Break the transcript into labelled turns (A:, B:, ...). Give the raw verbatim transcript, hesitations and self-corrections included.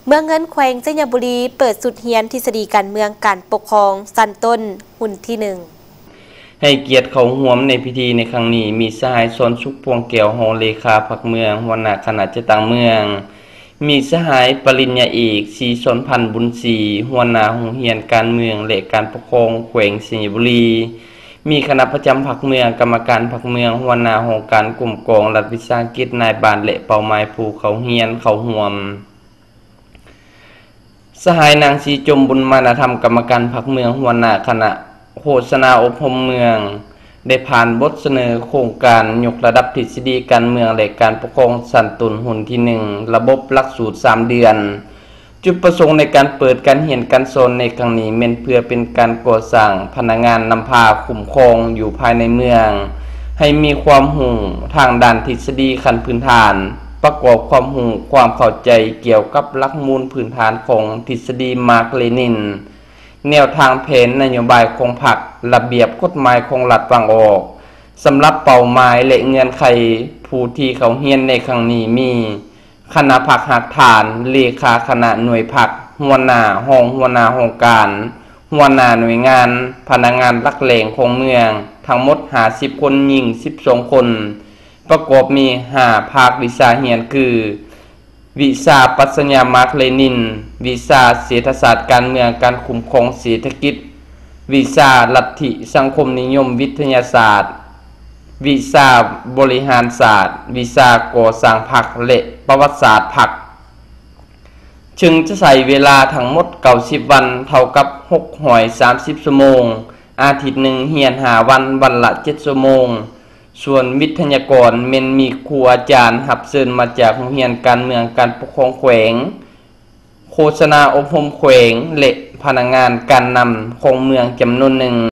A: เมืองเงินแขวงจัญบุรีเปิดสุดเฮียนทฤษฎีการเมืองการปกครองสั้นต้นหุ่นที่หนึ่ง
B: ให้เกียรติเขาร่วมในพิธีในครั้งนี้มีสหายสนสุขพวงแก้วโฮเลขาพรรคเมืองหัวหน้าคณะจัดตั้งเมืองมีสหายปริญญาเอกศรีสนพันธ์บุญศรีหัวหน้าโรงเรียนการเมืองและการปกครองแขวงจัญบุรีมีคณะประจำพรรคเมืองกรรมการพรรคเมืองหัวหน้าโครงการกลุ่มกองรัฐวิสาหกิจนายบ้านและเป้าหมายผู้เขาเฮียนเขาร่วมสหายนางศรีจมบุญมานธรรมกรรมการพรรคเมืองหัวหน้าคณะโฆษณาอบรมเมืองได้ผ่านบทเสนอโครงการยกระดับทฤษฎีการเมืองและการปกครองสั้นต้นหุ่นที่หนึ่งระบบหลักสูตรสามเดือนจุดประสงค์ในการเปิดการเรียนการสอนในครั้งนี้เป็นเพื่อเป็นการก่อสร้างพนักงานนำพาคุ้มครองอยู่ภายในเมืองให้มีความรู้ทางด้านทฤษฎีขั้นพื้นฐานประกอบความรู้ความเข้าใจเกี่ยวกับหลักมูลพื้นฐานของทฤษฎีมาร์กเลนินแนวทางแผนนโยบายของพรรคระเบียบกฎหมายของรัฐวางออกสำหรับเป้าหมายและเงื่อนไขผู้ที่เขาเรียนในครั้งนี้มีคณะพรรคหักฐานเลขาคณะหน่วยพรรคหัวหน้าห้องหัวหน้าโครงการหัวหน้าหน่วยงานพนักงานหลักแหล่งของเมืองทั้งหมดห้าสิบคนหญิงสิบสองคนประกอบมีห้าภาควิชาเรียนคือวิชาปรัชญามาร์กเลนินวิชาเศรษฐศาสตร์การเมืองการคุ้มครองเศรษฐกิจวิชาลัทธิสังคมนิยมวิทยาศาสตร์วิชาบริหารศาสตร์วิชาก่อสร้างพรรคและประวัติศาสตร์พรรคจึงจะใช้เวลาทั้งหมดเก้าสิบวันเท่ากับหกร้อยสามสิบชั่วโมงอาทิตย์หนึ่งเรียนห้าวันวันละเจ็ดชั่วโมงส่วนวิทยากรเมนมีครูอาจารย์รับเชิญมาจากโรงเรียนการเมืองการปกครองแขวงโฆษณาอบรมแขวงและพนักงานการนำของเมืองจำนวนหนึ่ง